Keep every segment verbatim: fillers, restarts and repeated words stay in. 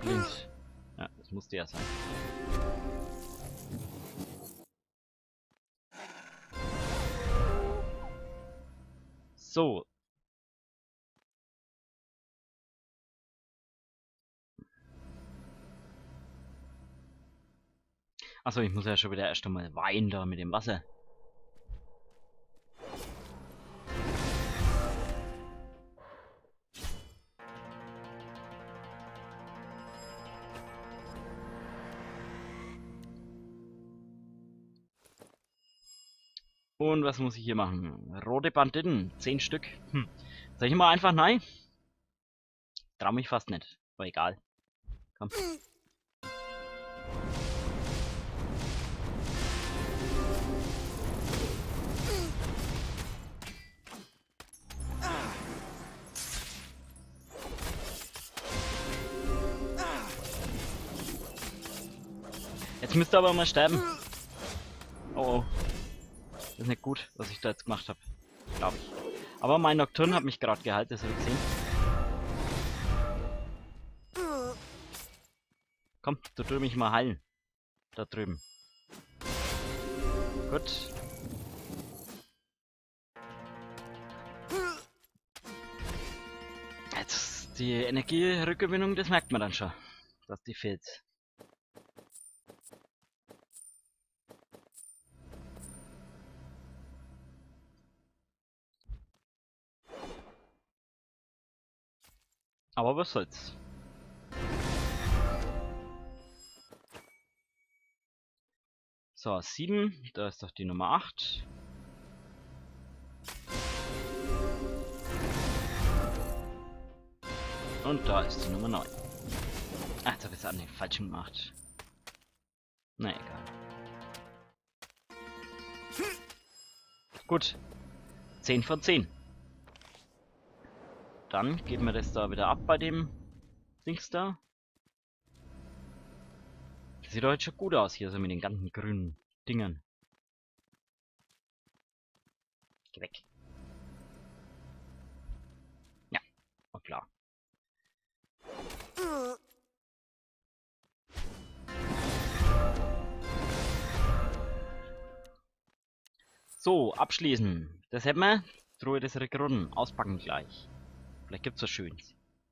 Links. Ja, das musste ja sein. So. Achso, ich muss ja schon wieder erst einmal weinen da mit dem Wasser. Und was muss ich hier machen? Rote Banditen, zehn Stück. Hm. Sag ich mal einfach nein? Trau mich fast nicht. Aber egal. Komm. Jetzt müsst ihr aber mal sterben. Oh, oh. Das ist nicht gut, was ich da jetzt gemacht habe. Glaube ich. Aber mein Nocturne hat mich gerade geheilt, das habe ich gesehen. Komm, du drüben mich mal heilen. Da drüben. Gut. Jetzt die Energierückgewinnung, das merkt man dann schon, dass die fehlt. Aber was soll's. So, sieben, da ist doch die Nummer acht. Und da ist die Nummer neun. Ach, jetzt habe ich es an den falschen gemacht. Na egal. Gut. zehn von zehn. Dann geben wir das da wieder ab bei dem Dings da. Das sieht doch jetzt schon gut aus hier, so mit den ganzen grünen Dingern. Geh weg. Ja, war klar. So, abschließen. Das hätten wir. Truhe des Rekrutten. Auspacken gleich. Vielleicht gibt's was Schönes.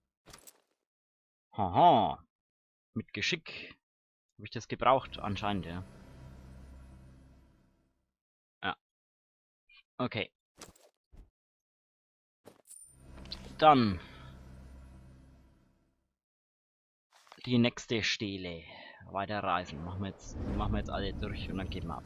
Haha. Mit Geschick. Habe ich das gebraucht? Anscheinend, ja. Ja. Okay. Dann. Die nächste Stele. Weiter reisen. Machen wir jetzt, machen wir jetzt alle durch und dann gehen wir ab.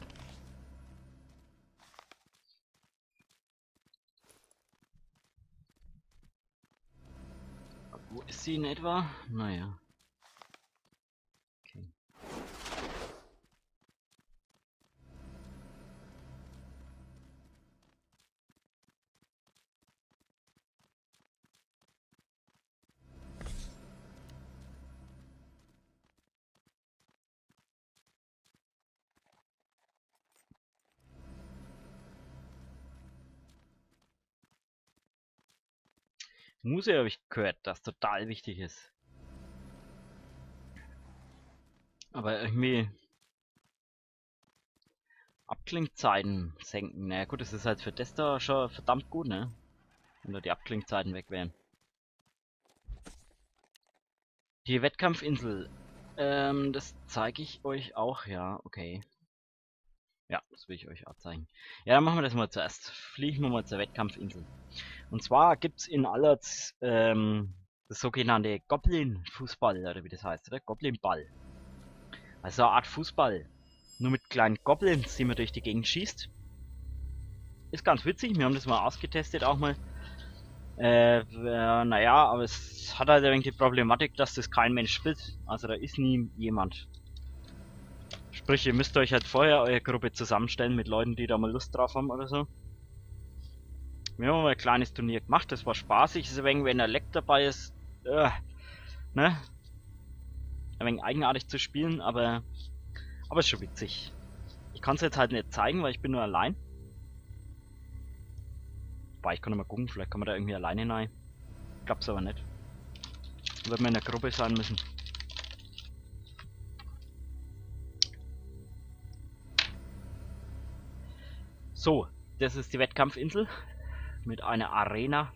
Wo ist sie in etwa? Naja. Okay. Muse habe ich gehört, das total wichtig ist. Aber irgendwie Abklingzeiten senken. Naja gut, das ist halt für das da schon verdammt gut, ne? Wenn da die Abklingzeiten weg wären. Die Wettkampfinsel. Ähm, das zeige ich euch auch, ja, okay. Ja, das will ich euch auch zeigen. Ja, dann machen wir das mal zuerst. Fliegen wir mal zur Wettkampfinsel. Und zwar gibt es in Allerz ähm, das sogenannte Goblin-Fußball, oder wie das heißt, oder? Goblin-Ball. Also eine Art Fußball. Nur mit kleinen Goblins, die man durch die Gegend schießt. Ist ganz witzig, wir haben das mal ausgetestet auch mal. Äh, äh, naja, aber es hat halt ein wenig die Problematik, dass das kein Mensch spielt. Also da ist nie jemand. Sprich, ihr müsst euch halt vorher eure Gruppe zusammenstellen mit Leuten, die da mal Lust drauf haben oder so. Wir haben mal ein kleines Turnier gemacht, das war spaßig. Ist ein wenig, wenn der Leck dabei ist, äh, ne? Ein wenig eigenartig zu spielen, aber aber ist schon witzig. Ich kann es jetzt halt nicht zeigen, weil ich bin nur allein. Wobei, ich kann mal gucken, vielleicht kann man da irgendwie alleine rein. Glaub's aber nicht. Wird man in der Gruppe sein müssen. So, das ist die Wettkampfinsel mit einer Arena.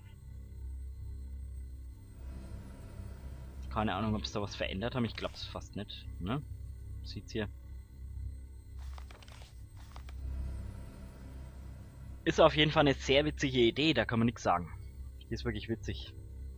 Keine Ahnung, ob es da was verändert haben. Ich glaube es fast nicht. Ne? Sieht's hier. Ist auf jeden Fall eine sehr witzige Idee, da kann man nichts sagen. Die ist wirklich witzig.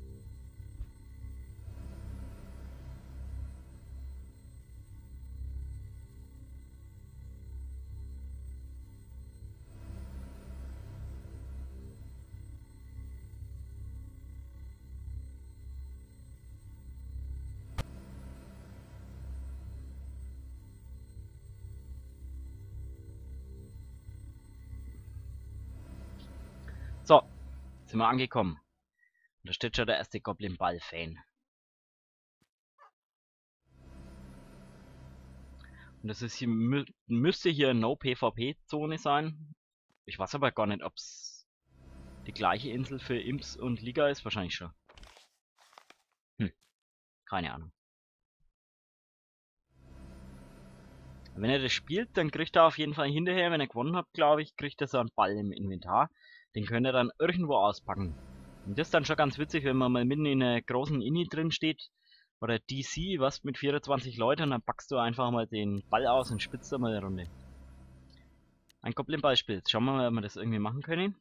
So, sind wir angekommen. Und da steht schon der erste Goblin-Ball-Fan. Und das ist hier, mü müsste hier eine No-PvP-Zone sein. Ich weiß aber gar nicht, ob es die gleiche Insel für Imps und Liga ist. Wahrscheinlich schon. Hm, keine Ahnung. Wenn er das spielt, dann kriegt er auf jeden Fall hinterher, wenn er gewonnen hat, glaube ich, kriegt er so einen Ball im Inventar. Den könnt ihr dann irgendwo auspacken. Und das ist dann schon ganz witzig, wenn man mal mitten in einer großen Inni drin steht. Oder D C, was mit vierundzwanzig Leuten, und dann packst du einfach mal den Ball aus und spitzt da mal eine Runde. Ein Goblin-Ball-Spiel. Jetzt schauen wir mal, ob wir das irgendwie machen können.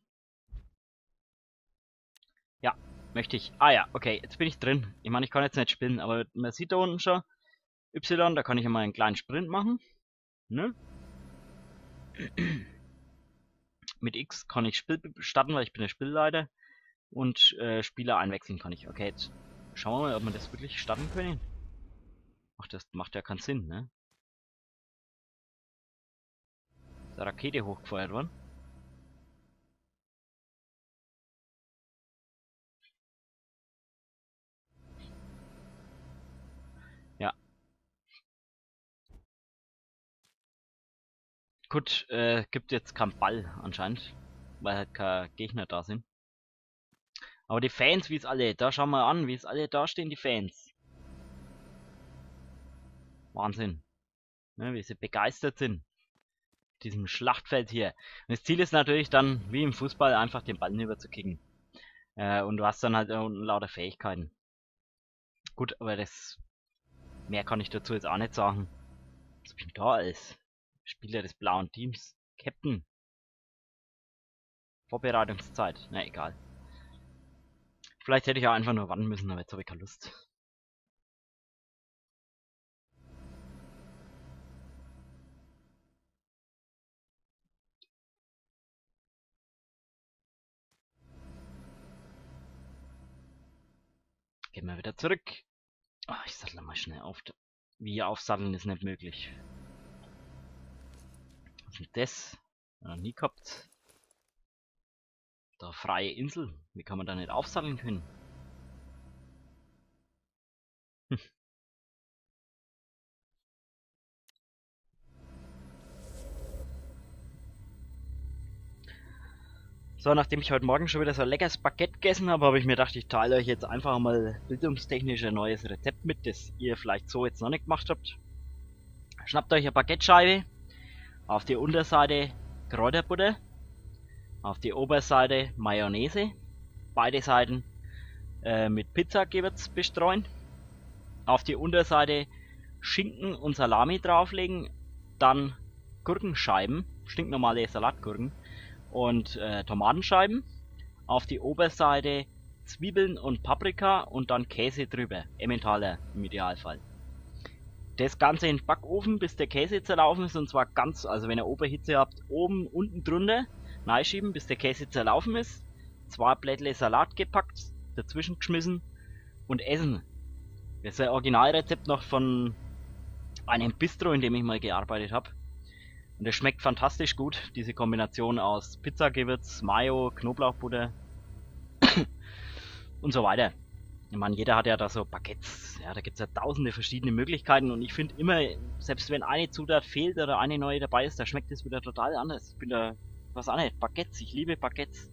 Ja, möchte ich. Ah ja, okay, jetzt bin ich drin. Ich meine, ich kann jetzt nicht spielen, aber man sieht da unten schon Y, da kann ich mal einen kleinen Sprint machen. Ne? Mit X kann ich Spiel starten, weil ich bin der Spielleiter. Und äh, Spieler einwechseln kann ich. Okay, jetzt schauen wir mal, ob wir das wirklich starten können. Ach, das macht ja keinen Sinn, ne? Ist eine Rakete hochgefeuert worden. Ja. Gut, äh, gibt jetzt keinen Ball anscheinend, weil halt keine Gegner da sind. Aber die Fans, wie es alle, da schauen wir an, wie es alle da stehen, die Fans. Wahnsinn. Ne, wie sie begeistert sind. Diesem Schlachtfeld hier. Und das Ziel ist natürlich dann, wie im Fußball, einfach den Ball rüberzukicken. Äh, und du hast dann halt unten lauter Fähigkeiten. Gut, aber das... Mehr kann ich dazu jetzt auch nicht sagen. Was bin ich da als Spieler des blauen Teams? Captain. Vorbereitungszeit. Na, egal. Vielleicht hätte ich auch einfach nur warten müssen, aber jetzt habe ich keine Lust. Gehen wir wieder zurück. Oh, ich sattel mal schnell auf. Wie aufsatteln ist nicht möglich. Was ist denn das? Noch nie gehabt. Da freie Insel. Wie kann man da nicht aufsatteln können? Hm. So, nachdem ich heute Morgen schon wieder so ein leckeres Baguette gegessen habe, habe ich mir gedacht, ich teile euch jetzt einfach mal bildungstechnisch ein neues Rezept mit, das ihr vielleicht so jetzt noch nicht gemacht habt. Schnappt euch eine Baguette-Scheibe, auf die Unterseite Kräuterbutter, auf die Oberseite Mayonnaise, beide Seiten äh, mit Pizzagewürz bestreuen, auf die Unterseite Schinken und Salami drauflegen, dann Gurkenscheiben, stinknormale Salatgurken, und äh, Tomatenscheiben, auf die Oberseite Zwiebeln und Paprika und dann Käse drüber, Emmentaler im Idealfall. Das Ganze in den Backofen, bis der Käse zerlaufen ist, und zwar ganz, also wenn ihr Oberhitze habt, oben, unten drunter reinschieben, bis der Käse zerlaufen ist, zwei Blättle Salat gepackt, dazwischen geschmissen und essen. Das ist ein Originalrezept noch von einem Bistro, in dem ich mal gearbeitet habe. Und es schmeckt fantastisch gut, diese Kombination aus Pizzagewürz, Mayo, Knoblauchbutter und so weiter. Ich meine, jeder hat ja da so Baguettes, ja, da gibt es ja tausende verschiedene Möglichkeiten, und ich finde immer, selbst wenn eine Zutat fehlt oder eine neue dabei ist, da schmeckt es wieder total anders. Ich bin da, was auch nicht, Baguettes, ich liebe Baguettes.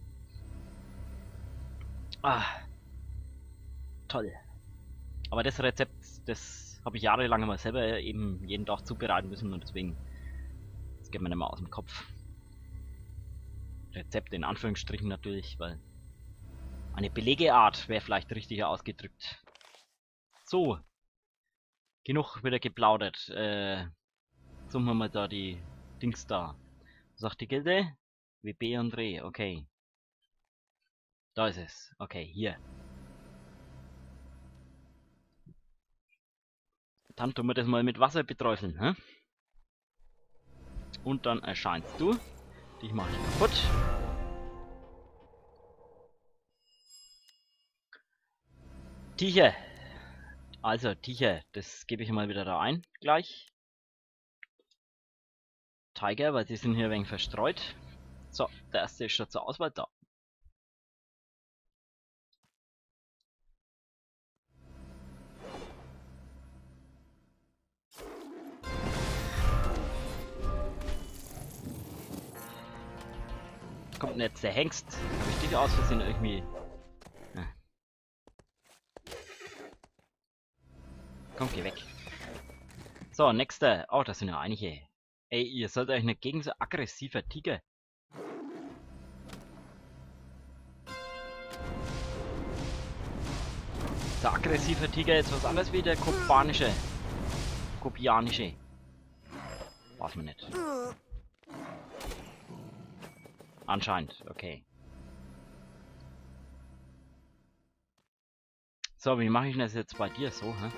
Ah, toll. Aber das Rezept, das habe ich jahrelang mal selber eben jeden Tag zubereiten müssen, und deswegen, das geht mir nicht mehr aus dem Kopf. Rezept in Anführungsstrichen natürlich, weil eine Belegeart wäre vielleicht richtiger ausgedrückt. So, genug wieder geplaudert. Äh, suchen wir mal da die Dings da. Was sagt die Gilde? W B und Dreh, okay. Da ist es. Okay, hier. Dann tun wir das mal mit Wasser beträufeln, hä? Und dann erscheinst du. Dich mache ich kaputt. Tiche. Also, Tiche, das gebe ich mal wieder da ein, gleich. Tiger, weil sie sind hier ein wenig verstreut. So, der erste ist schon zur Auswahl da. Kommt denn jetzt der Hengst? Habe ich dich aus Versehen irgendwie... Ja. Komm, geh weg. So, nächster. Oh, das sind ja einige. Ey, ihr sollt euch nicht gegen so aggressiver Tiger. Der aggressive Tiger ist was anderes wie der kubanische. Kubianische. Weiß man nicht. Anscheinend, okay. So, wie mache ich das jetzt bei dir so, hä?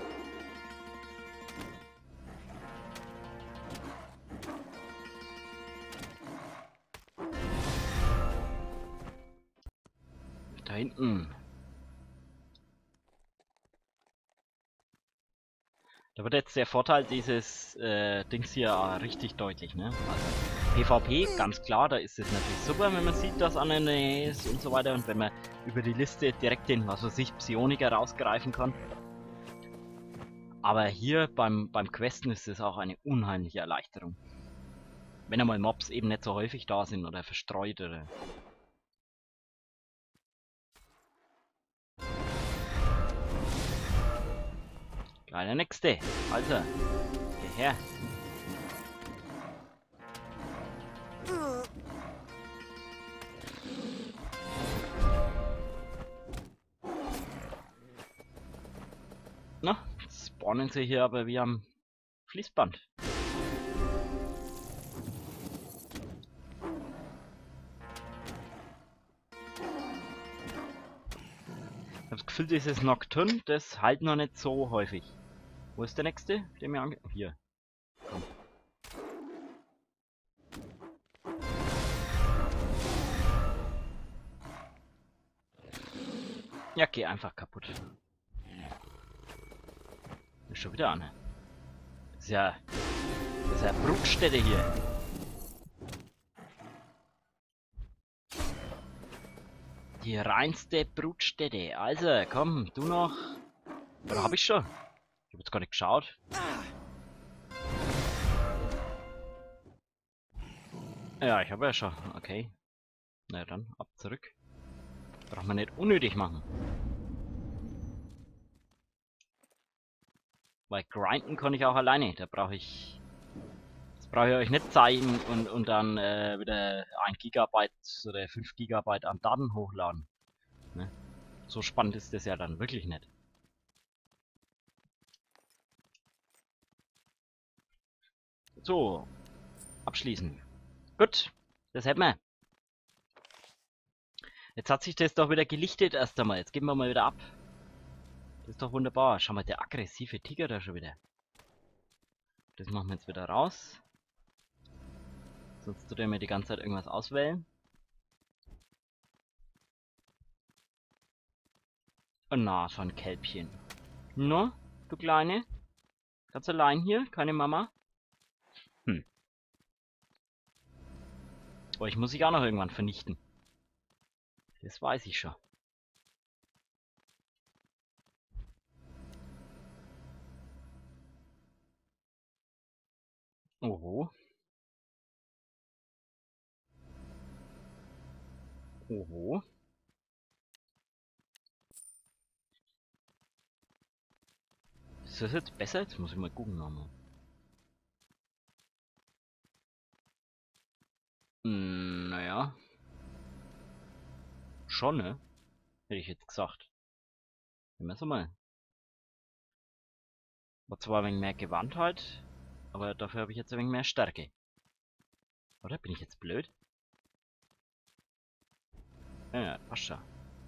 Da hinten. Da wird jetzt der Vorteil dieses äh, Dings hier äh, richtig deutlich, ne? Also PvP, ganz klar, da ist es natürlich super, wenn man sieht, dass an der Nähe ist und so weiter und wenn man über die Liste direkt den, was weiß ich, Psioniker rausgreifen kann. Aber hier beim, beim Questen ist es auch eine unheimliche Erleichterung. Wenn einmal Mobs eben nicht so häufig da sind oder verstreut oder... Gleich der nächste. Also, geh her. Na, spawnen sie hier aber wie am Fließband. Ich habe das Gefühl, dieses Nocturne, das halt noch nicht so häufig. Wo ist der nächste? Der mir ange... Hier. Komm. Ja, geh einfach kaputt. Ist schon wieder eine. Das ist ja... Das ist ja Brutstätte hier. Die reinste Brutstätte. Also, komm, du noch. Oder hab ich schon? Ich hab jetzt gar nicht geschaut. Ja, ich habe ja schon. Okay. Na dann, ab zurück. Braucht man nicht unnötig machen. Weil grinden kann ich auch alleine. Da brauche ich... Das brauche ich euch nicht zeigen und, und dann äh, wieder ein Gigabyte oder fünf Gigabyte an Daten hochladen. Ne? So spannend ist das ja dann wirklich nicht. So, abschließen. Gut, das hätten wir. Jetzt hat sich das doch wieder gelichtet erst einmal. Jetzt gehen wir mal wieder ab. Das ist doch wunderbar. Schau mal, der aggressive Tiger da schon wieder. Das machen wir jetzt wieder raus. Sonst tut er mir die ganze Zeit irgendwas auswählen. Oh na, so ein Kälbchen. No, du Kleine? Ganz allein hier? Keine Mama? Hm. Oh, ich muss dich auch noch irgendwann vernichten. Das weiß ich schon. Oho. Oho. Ist das jetzt besser? Jetzt muss ich mal gucken nochmal. Hm, naja. schon, ne? Hätte ich jetzt gesagt. Nehmen wir mal. War zwar ein wenig mehr Gewandtheit, aber dafür habe ich jetzt ein wenig mehr Stärke. Oder? Bin ich jetzt blöd? Ja, passt schon.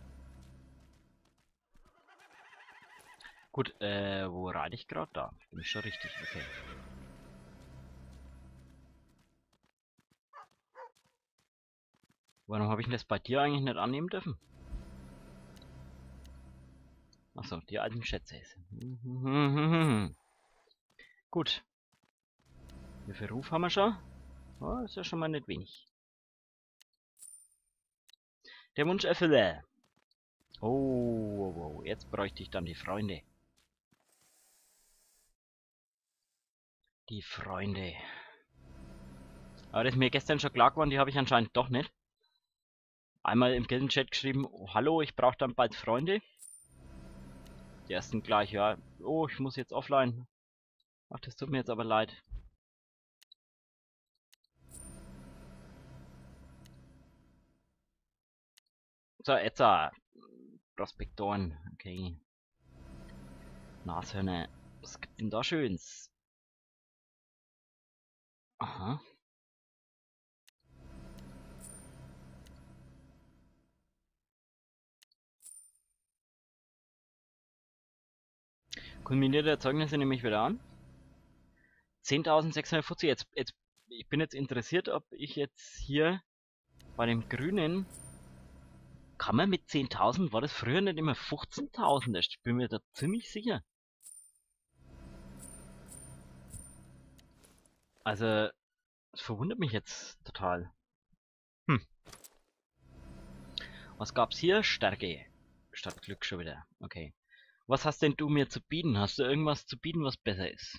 Gut, äh, wo reite ich gerade? Da. Bin ich schon richtig, okay. Warum habe ich das bei dir eigentlich nicht annehmen dürfen? Achso, die alten Schätze. Gut. Wie viel Ruf haben wir schon? Oh, ist ja schon mal nicht wenig. Der Wunscherfüller. Oh, oh, oh, jetzt bräuchte ich dann die Freunde. Die Freunde. Aber das ist mir gestern schon klar geworden, die habe ich anscheinend doch nicht. Einmal im Gildenchat geschrieben, oh, hallo, ich brauche dann bald Freunde. Die ersten gleich, ja, oh, ich muss jetzt offline. Ach, das tut mir jetzt aber leid. So, jetzt äh, Prospektoren, okay. Nashörner. Was gibt's denn da Schönes? Aha. Kulminierte Erzeugnisse nehme ich wieder an. zehntausendsechshundertvierzig. Jetzt, jetzt, ich bin jetzt interessiert, ob ich jetzt hier bei dem grünen. Kann man mit zehntausend? War das früher nicht immer fünfzehntausend? Ich bin mir da ziemlich sicher. Also, das verwundert mich jetzt total. Hm. Was gab's hier? Stärke. Statt Glück schon wieder. Okay. Was hast denn du mir zu bieten? Hast du irgendwas zu bieten, was besser ist?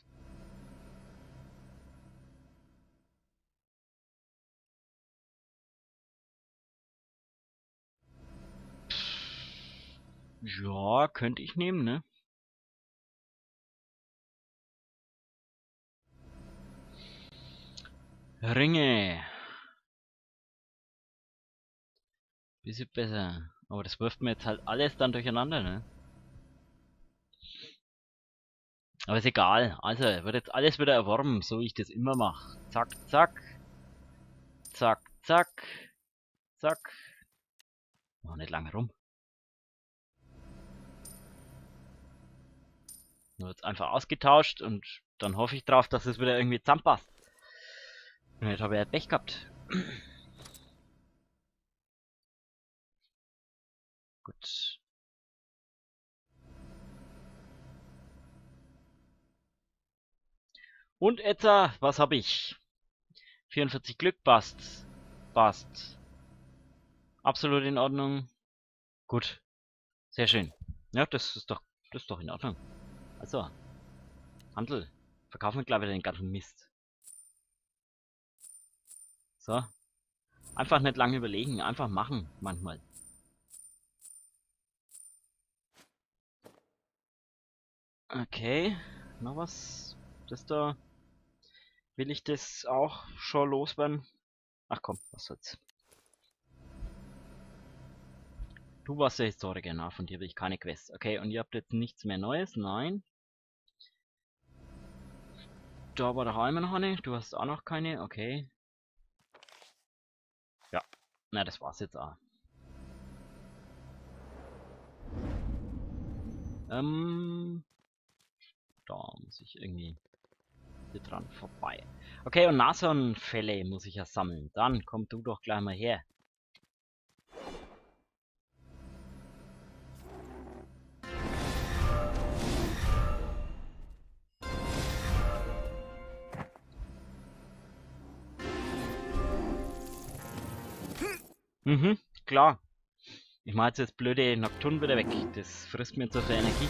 Ja, könnte ich nehmen, ne? Ringe. Bisschen besser. Aber das wirft mir jetzt halt alles dann durcheinander, ne? Aber ist egal. Also, wird jetzt alles wieder erworben, so wie ich das immer mache. Zack, zack. Zack, zack. Zack. Noch nicht lange rum. Nur jetzt einfach ausgetauscht und dann hoffe ich drauf, dass es wieder irgendwie zusammenpasst. Und jetzt habe ich ja Pech gehabt. Gut. Und etwa, was habe ich? vierundvierzig Glück, passt. Passt. Absolut in Ordnung. Gut. Sehr schön. Ja, das ist doch, das ist doch in Ordnung. Also, Handel. Verkaufen wir gleich wieder den ganzen Mist. So. Einfach nicht lange überlegen, einfach machen, manchmal. Okay, noch was? Das da. Will ich das auch schon loswerden? Ach komm, was soll's. Du warst der Historiker, na, von dir will ich keine Quest. Okay, und ihr habt jetzt nichts mehr Neues? Nein. Da war doch immer noch eine. Du hast auch noch keine. Okay. Ja. Na, das war's jetzt auch. Ähm. Da muss ich irgendwie hier dran vorbei. Okay, und Nashornfälle muss ich ja sammeln. Dann komm du doch gleich mal her. Mhm, klar. Ich mache jetzt das blöde Nocturne wieder weg. Das frisst mir zu viel Energie.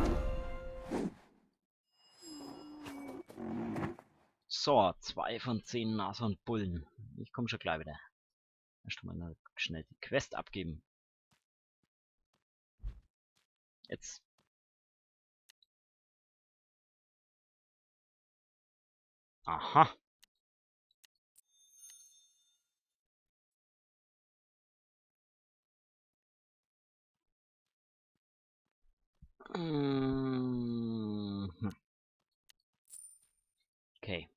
So, zwei von zehn Nashornbullen. Ich komme schon gleich wieder. Erst mal schnell die Quest abgeben. Jetzt. Aha. Mhm. Okay.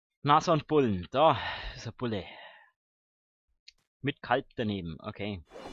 Nashornbullen, da ist ein Bulle. Mit Kalb daneben, okay.